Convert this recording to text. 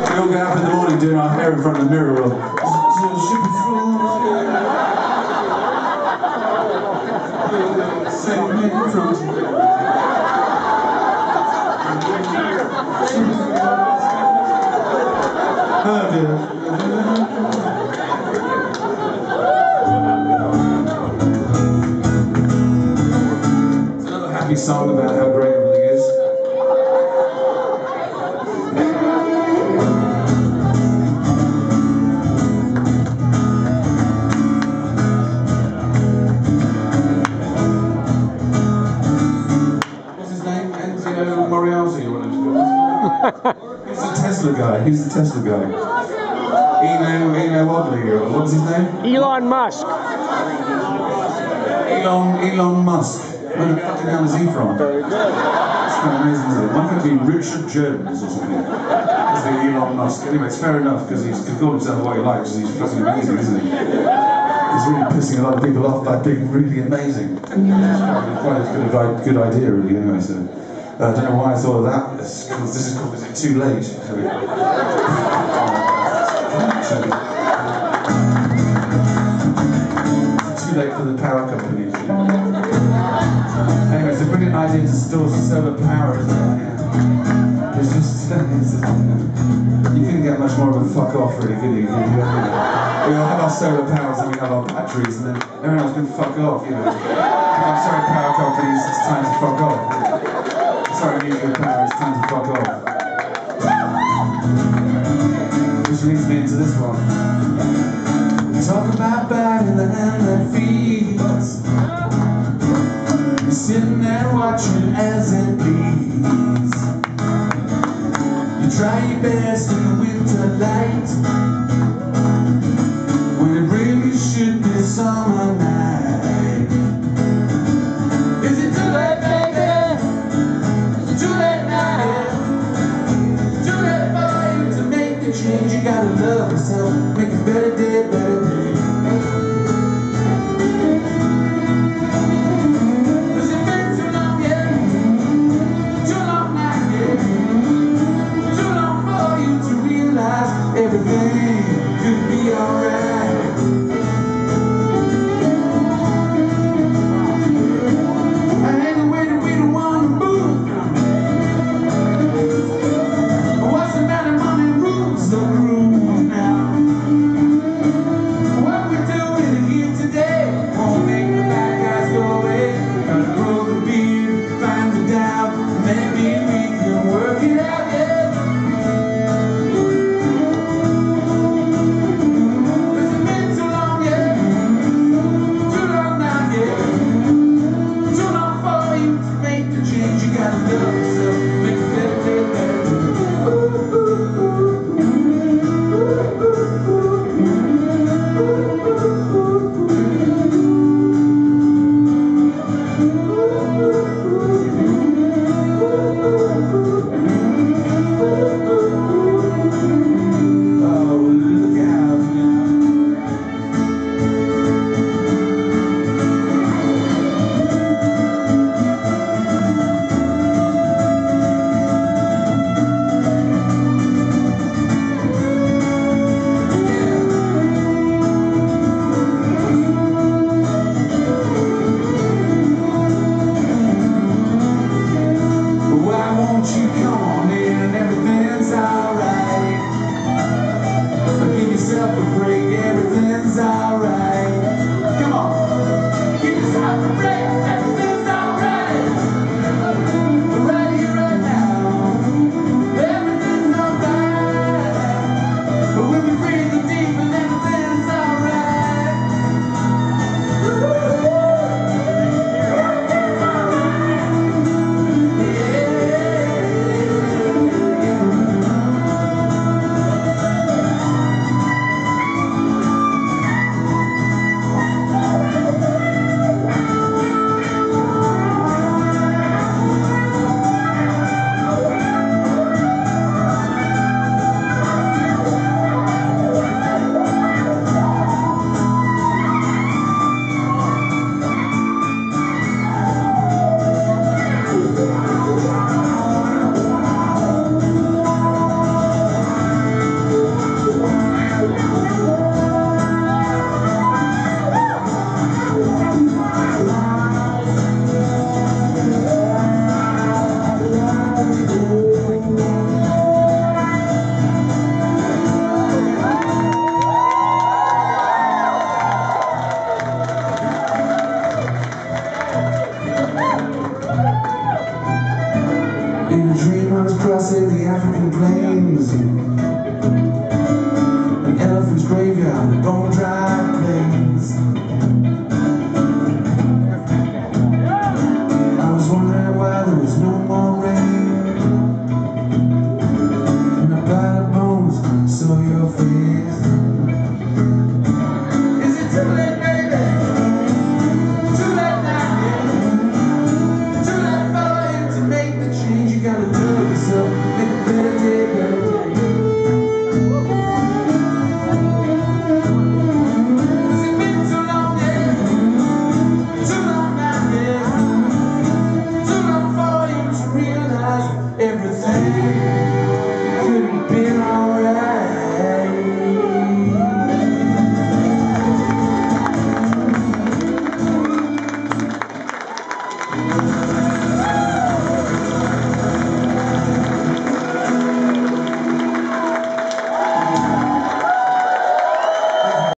We all get up in the morning doing our hair in front of the mirror. Save me from... Oh dear. It's another happy song about how great everything is. What's his name? Enzio Moriarty, or whatever. He's the Tesla guy. He's the Tesla guy. Eno Wadley, or what was his name? Elon Musk. Elon Musk. Where the fuck the hell is he from? Very good. It's kind of amazing, isn't it? Why can't it be Richard Jones or something? That's the Elon Musk. Anyway, it's fair enough, because he's called himself what he likes, because he's fucking amazing, isn't he? He's really pissing a lot of people off by being really amazing. Quite a good idea, really, anyway, so... I don't know why I thought of that. This is called Is It Too Late? Too late for the power companies. Anyway, it's a brilliant idea to store solar power, isn't it? Yeah. It's just, you couldn't get much more of a fuck off, really, could you? We all have our solar powers and we have our batteries, and then everyone else can fuck off, you know. I'm sorry, power companies, it's time to fuck off. Sorry, nuclear power, it's time to fuck off. Which leads me into this one. Talk about biting the hand that feeds. You're sitting there watching as it bleeds. You try your best in the winter light, when it really should be summer night. Is it too late, baby? Is it too late now? Too late for you to make the change. You gotta love yourself, make a better day, better day. Everything could be alright. I ain't the way that we don't want to move. What's the matter, money rules the groove now? What we're doing here today won't make the bad guys go away. Gotta grow the beard, find the doubt, maybe we can work it out, yeah. You come on in, everything's alright. Give yourself a break, everything's alright.